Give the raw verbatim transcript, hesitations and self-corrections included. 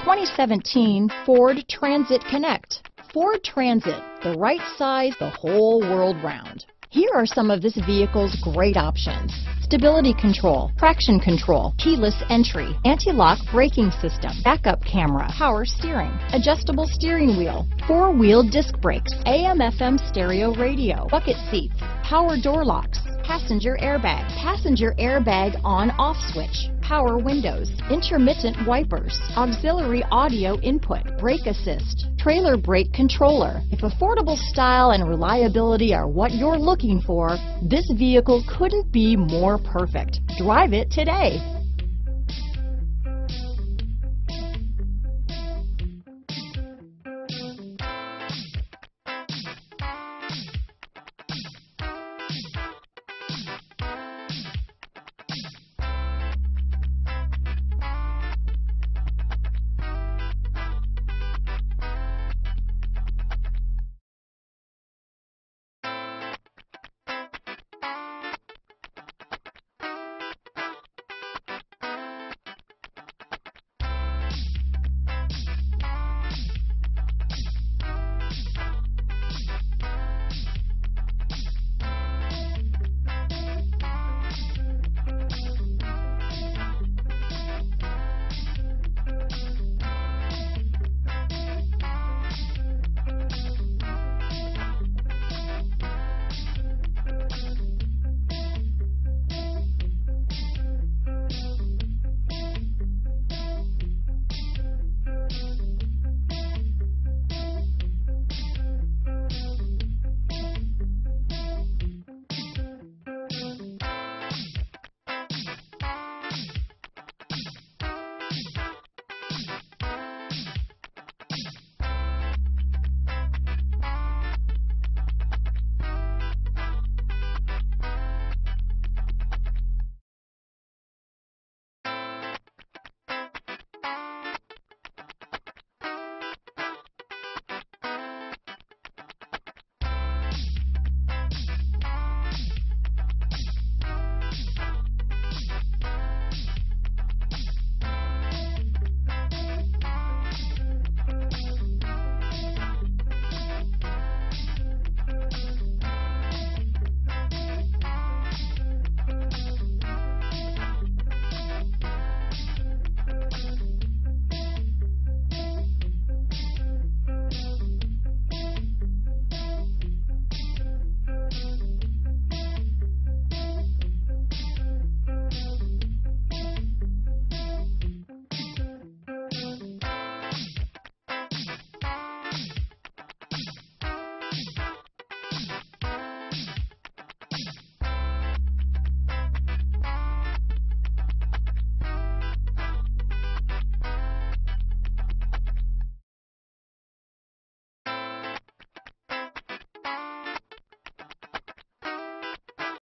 twenty seventeen Ford Transit Connect. Ford Transit, the right size the whole world round. Here are some of this vehicle's great options: stability control, traction control, keyless entry, anti-lock braking system, backup camera, power steering, adjustable steering wheel, four-wheel disc brakes, A M F M stereo radio, bucket seats, power door locks, passenger airbag, passenger airbag on-off switch, power windows, intermittent wipers, auxiliary audio input, brake assist, trailer brake controller. If affordable style and reliability are what you're looking for, this vehicle couldn't be more perfect. Drive it today.